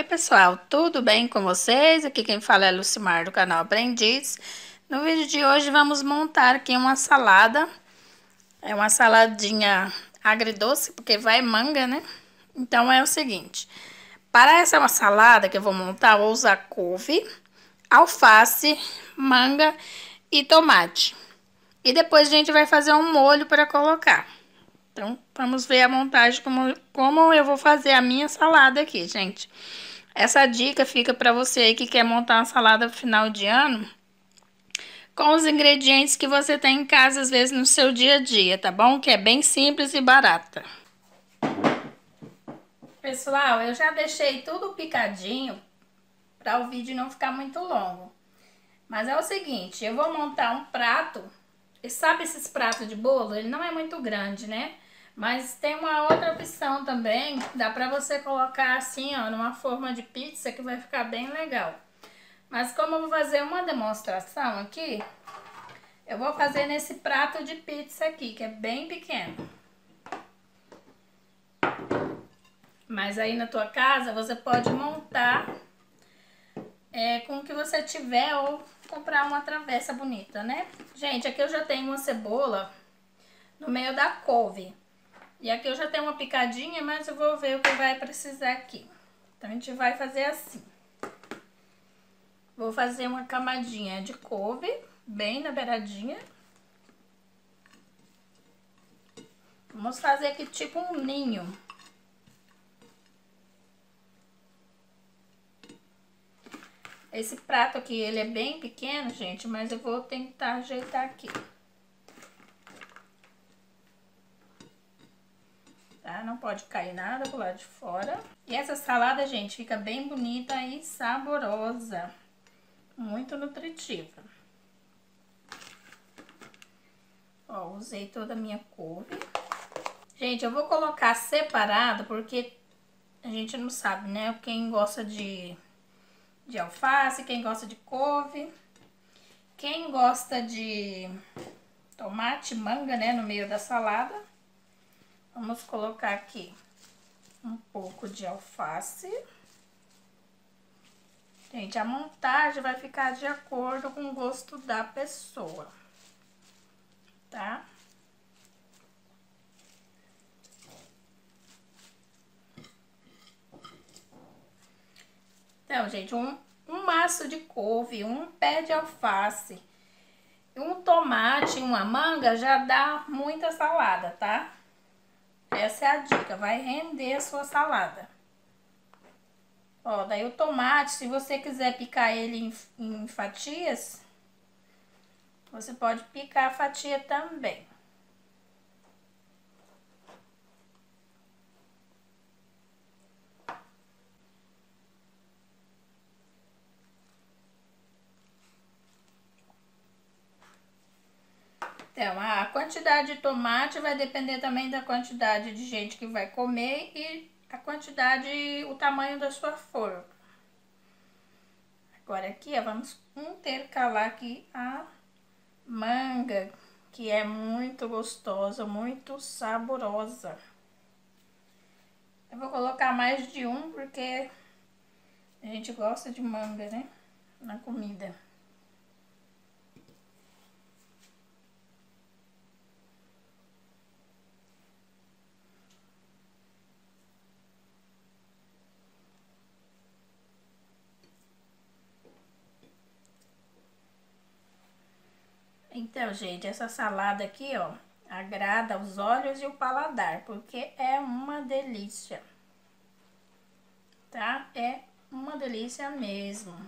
pessoal, tudo bem com vocês? Aqui quem fala é Lucimar do canal Aprendiz. No vídeo de hoje vamos montar aqui uma salada. É uma saladinha agridoce, porque vai manga, né? Então é o seguinte, para essa uma salada que eu vou montar, vou usar couve, alface, manga e tomate. E depois a gente vai fazer um molho para colocar. Então, vamos ver a montagem, como eu vou fazer a minha salada aqui, gente. Essa dica fica para você aí que quer montar uma salada no final de ano, com os ingredientes que você tem em casa, às vezes, no seu dia a dia, tá bom? Que é bem simples e barata. Pessoal, eu já deixei tudo picadinho para o vídeo não ficar muito longo. Mas é o seguinte, eu vou montar um prato. E sabe esses pratos de bolo? Ele não é muito grande, né? Mas tem uma outra opção também, dá pra você colocar assim, ó, numa forma de pizza que vai ficar bem legal. Mas como eu vou fazer uma demonstração aqui, eu vou fazer nesse prato de pizza aqui, que é bem pequeno. Mas aí na tua casa você pode montar com o que você tiver ou comprar uma travessa bonita, né? Gente, aqui eu já tenho uma cebola no meio da couve. E aqui eu já tenho uma picadinha, mas eu vou ver o que vai precisar aqui. Então, a gente vai fazer assim. Vou fazer uma camadinha de couve, bem na beiradinha. Vamos fazer aqui tipo um ninho. Esse prato aqui, ele é bem pequeno, gente, mas eu vou tentar ajeitar aqui. Tá? Não pode cair nada pro lado de fora. E essa salada, gente, fica bem bonita e saborosa. Muito nutritiva. Ó, usei toda a minha couve. Gente, eu vou colocar separado porque a gente não sabe, né? Quem gosta de alface, quem gosta de couve. Quem gosta de tomate, manga, né? No meio da salada. Vamos colocar aqui um pouco de alface. Gente, a montagem vai ficar de acordo com o gosto da pessoa, tá? Então, gente, um maço de couve, um pé de alface, um tomate e uma manga já dá muita salada, tá? Essa é a dica, vai render a sua salada. Ó, daí o tomate, se você quiser picar ele em fatias, você pode picar a fatia também. Então, a quantidade de tomate vai depender também da quantidade de gente que vai comer e a quantidade, o tamanho da sua forma. Agora aqui, ó, vamos intercalar aqui a manga, que é muito gostosa, muito saborosa. Eu vou colocar mais de um, porque a gente gosta de manga, né, na comida. Então, gente, essa salada aqui, ó, agrada os olhos e o paladar, porque é uma delícia, tá? É uma delícia mesmo.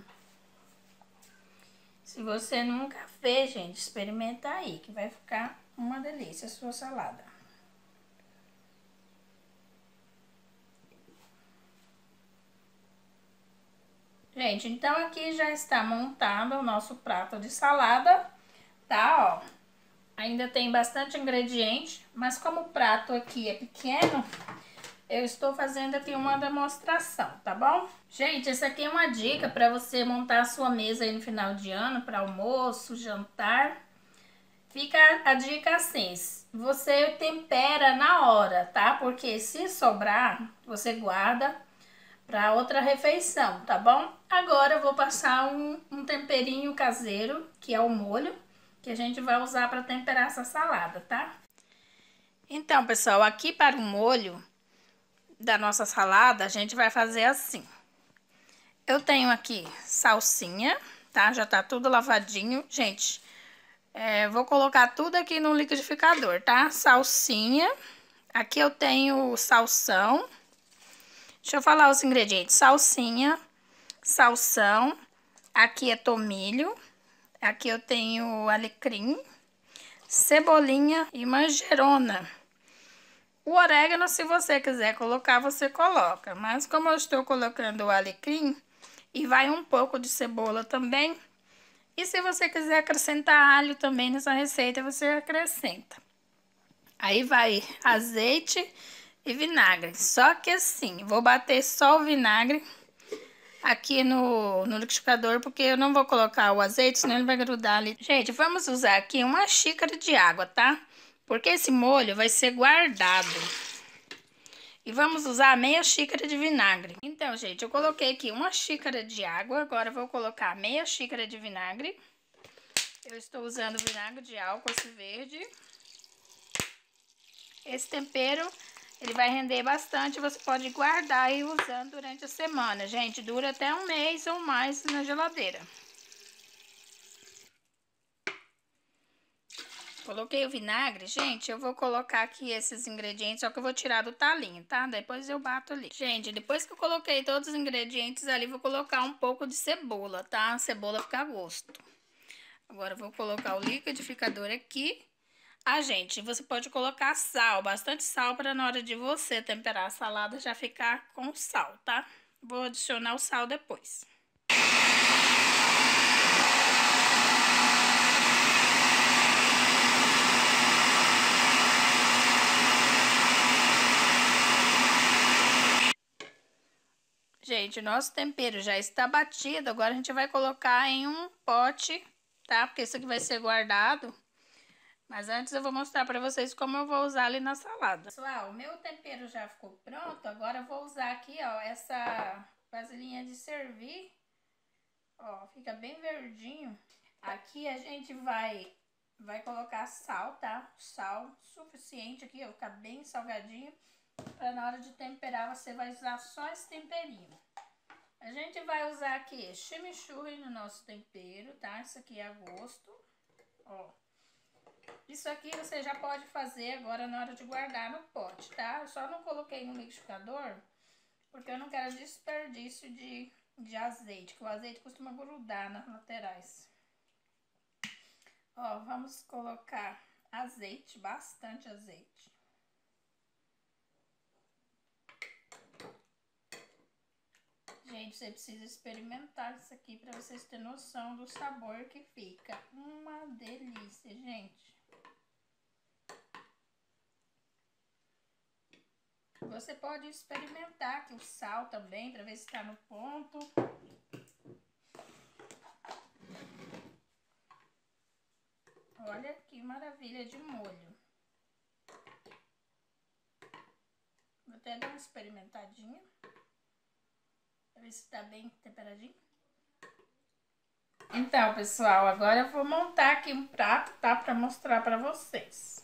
Se você nunca fez, gente, experimenta aí, que vai ficar uma delícia a sua salada. Gente, então aqui já está montado o nosso prato de salada, tá, ó. Ainda tem bastante ingrediente, mas como o prato aqui é pequeno, eu estou fazendo aqui uma demonstração, tá bom? Gente, essa aqui é uma dica para você montar a sua mesa aí no final de ano, para almoço, jantar. Fica a dica assim, você tempera na hora, tá? Porque se sobrar, você guarda para outra refeição, tá bom? Agora eu vou passar um temperinho caseiro, que é o molho, que a gente vai usar para temperar essa salada, tá? Então, pessoal, aqui para o molho da nossa salada, a gente vai fazer assim. Eu tenho aqui salsinha, tá? Já tá tudo lavadinho. Gente, vou colocar tudo aqui no liquidificador, tá? Salsinha. Aqui eu tenho salsão. Deixa eu falar os ingredientes. Salsinha, salsão. Aqui é tomilho. Aqui eu tenho alecrim, cebolinha e manjerona. O orégano, se você quiser colocar, você coloca. Mas como eu estou colocando o alecrim, e vai um pouco de cebola também. E se você quiser acrescentar alho também nessa receita, você acrescenta. Aí vai azeite e vinagre. Só que assim, vou bater só o vinagre aqui no liquidificador, porque eu não vou colocar o azeite, senão ele vai grudar ali. Gente, vamos usar aqui uma xícara de água, tá? Porque esse molho vai ser guardado. E vamos usar meia xícara de vinagre. Então, gente, eu coloquei aqui uma xícara de água. Agora eu vou colocar meia xícara de vinagre. Eu estou usando vinagre de álcool esse verde. Esse tempero, ele vai render bastante. Você pode guardar e ir usando durante a semana. Gente, dura até um mês ou mais na geladeira. Coloquei o vinagre, gente, eu vou colocar aqui esses ingredientes, só que eu vou tirar do talinho, tá? Depois eu bato ali. Gente, depois que eu coloquei todos os ingredientes ali, vou colocar um pouco de cebola, tá? A cebola fica a gosto. Agora eu vou colocar o liquidificador aqui. Ah, gente, você pode colocar sal, bastante sal, para na hora de você temperar a salada já ficar com sal, tá? Vou adicionar o sal depois. Gente, o nosso tempero já está batido, agora a gente vai colocar em um pote, tá? Porque isso aqui vai ser guardado. Mas antes eu vou mostrar para vocês como eu vou usar ali na salada. Pessoal, o meu tempero já ficou pronto, agora eu vou usar aqui, ó, essa vasilhinha de servir. Ó, fica bem verdinho. Aqui a gente vai colocar sal, tá? Sal suficiente aqui, ó, ficar bem salgadinho. Para na hora de temperar você vai usar só esse temperinho. A gente vai usar aqui chimichurri no nosso tempero, tá? Isso aqui é a gosto, ó. Isso aqui você já pode fazer agora na hora de guardar no pote, tá? Eu só não coloquei no liquidificador porque eu não quero desperdício de azeite, que o azeite costuma grudar nas laterais. Ó, vamos colocar azeite, bastante azeite. Gente, você precisa experimentar isso aqui para vocês terem noção do sabor que fica. Uma delícia, gente. Você pode experimentar aqui o sal também, para ver se está no ponto. Olha que maravilha de molho. Vou até dar uma experimentadinha. Pra ver se tá bem temperadinho. Então, pessoal, agora eu vou montar aqui um prato, tá? Pra mostrar pra vocês.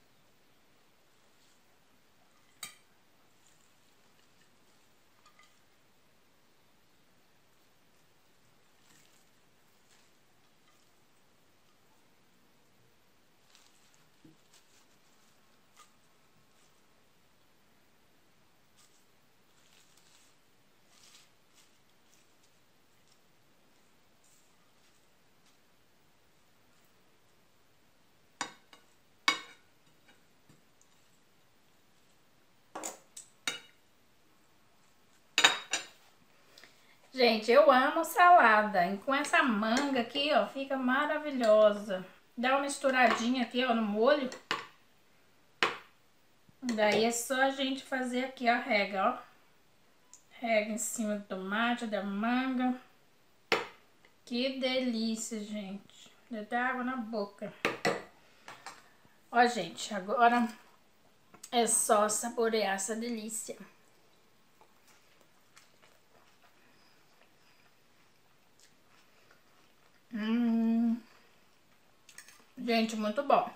Gente, eu amo salada. E com essa manga aqui, ó, fica maravilhosa. Dá uma misturadinha aqui, ó, no molho. Daí é só a gente fazer aqui a rega, ó. Rega em cima do tomate, da manga. Que delícia, gente. Deu até água na boca. Ó, gente, agora é só saborear essa delícia. Gente, muito bom.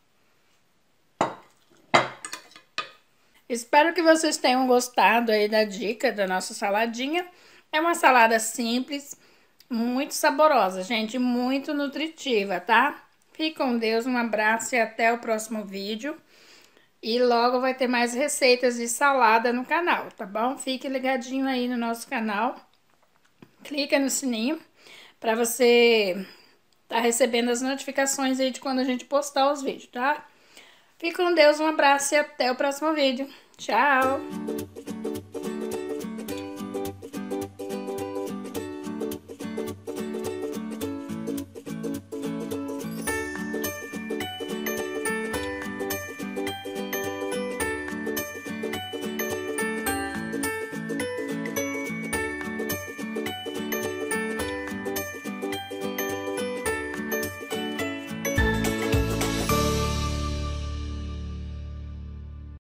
Espero que vocês tenham gostado aí da dica da nossa saladinha. É uma salada simples, muito saborosa, gente, muito nutritiva, tá? Fique com Deus, um abraço e até o próximo vídeo. E logo vai ter mais receitas de salada no canal, tá bom? Fique ligadinho aí no nosso canal. Clica no sininho para você tá recebendo as notificações aí de quando a gente postar os vídeos, tá? Fique com Deus, um abraço e até o próximo vídeo. Tchau!